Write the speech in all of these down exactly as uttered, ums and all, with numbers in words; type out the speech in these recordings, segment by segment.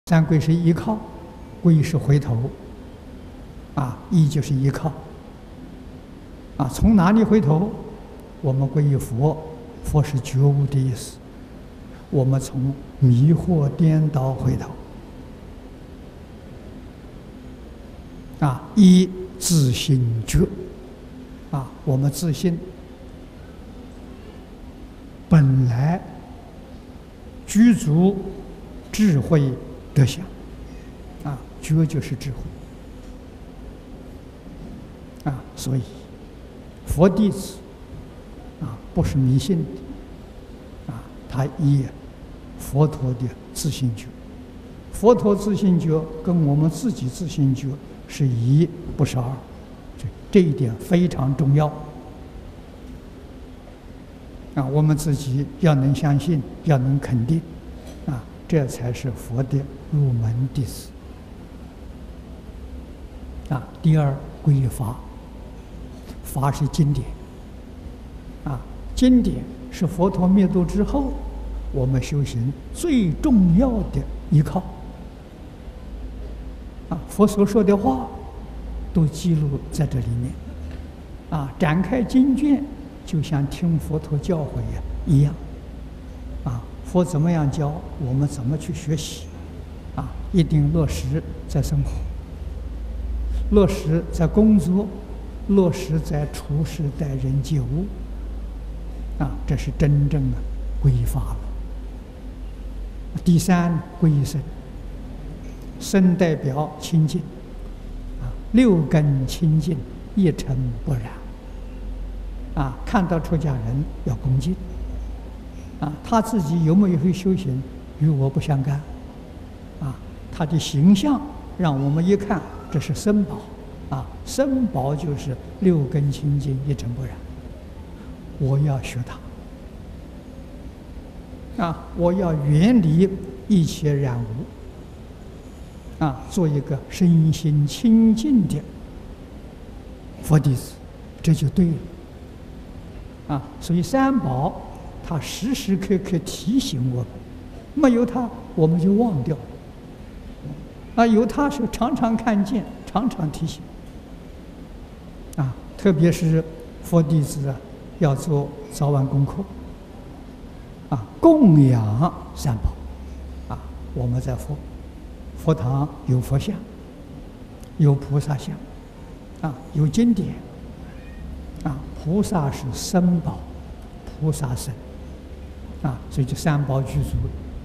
三皈是依靠，皈是回头，啊，依就是依靠，啊，从哪里回头？我们皈依佛，佛是觉悟的意思。我们从迷惑颠倒回头，啊，依自性觉，啊，我们自信本来具足智慧德相，啊，觉就是智慧，啊，所以佛弟子啊不是迷信的，啊，他依佛陀的自性觉，佛陀自性觉跟我们自己自性觉是一，不是二，这这一点非常重要。啊，我们自己要能相信，要能肯定，啊，这才是佛的入门弟子。啊，第二皈依法，法是经典，啊，经典是佛陀灭度之后，我们修行最重要的依靠。啊，佛所说的话，都记录在这里面，啊，展开经卷。就像听佛陀教诲呀一样，啊，佛怎么样教，我们怎么去学习，啊，一定落实在生活，落实在工作，落实在处事待人接物，啊，这是真正的皈依法了。第三，皈依僧，僧代表清净，啊，六根清净，一尘不染。啊，看到出家人要恭敬，啊，他自己有没有会修行，与我不相干，啊，他的形象让我们一看，这是僧宝，啊，僧宝就是六根清净，一尘不染。我要学他，啊，我要远离一切染污，啊，做一个身心清净的佛弟子，这就对了。啊，所以三宝，它时时刻刻提醒我们，没有它我们就忘掉了。啊，有它是常常看见，常常提醒。啊，特别是佛弟子啊，要做早晚功课。啊，供养三宝。啊，我们在佛佛堂有佛像，有菩萨像，啊，有经典。啊，菩萨是僧宝，菩萨僧，啊，所以就三宝具足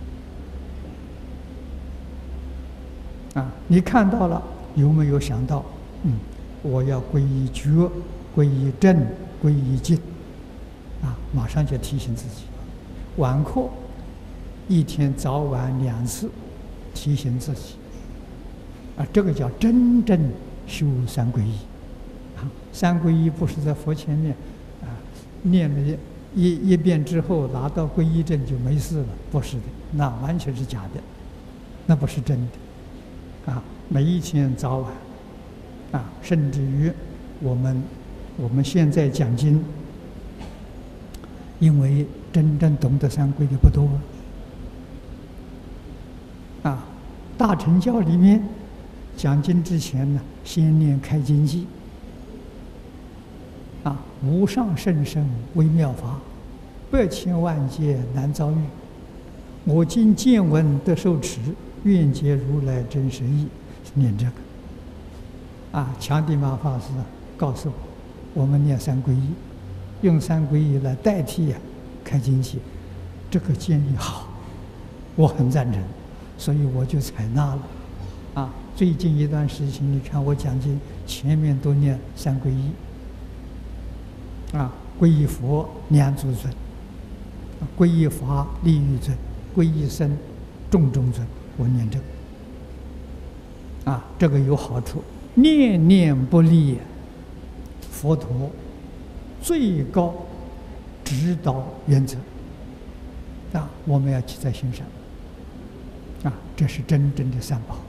了。啊，你看到了，有没有想到？嗯，我要皈依觉，皈依正，皈依净，啊，马上就提醒自己。晚课一天早晚两次提醒自己，啊，这个叫真正修三皈依。三皈依不是在佛前面，啊，念了一一遍之后拿到皈依证就没事了，不是的，那完全是假的，那不是真的，啊，每一天早晚，啊，甚至于我们我们现在讲经，因为真正懂得三皈的不多，啊，大乘教里面讲经之前呢，先念开经偈。啊，无上甚深微妙法，百千万劫难遭遇。我今见闻得受持，愿解如来真实义。念这个。啊，强地马法师告诉我，我们念三皈依，用三皈依来代替啊开经偈，这个建议好，我很赞成，所以我就采纳了。啊，最近一段时期，你看我讲经前面都念三皈依。啊，皈依佛念祖尊，皈依法利欲尊，皈依僧众中尊，我念这个。啊，这个有好处，念念不离佛陀最高指导原则。啊，我们要记在心上。啊，这是真正的三宝。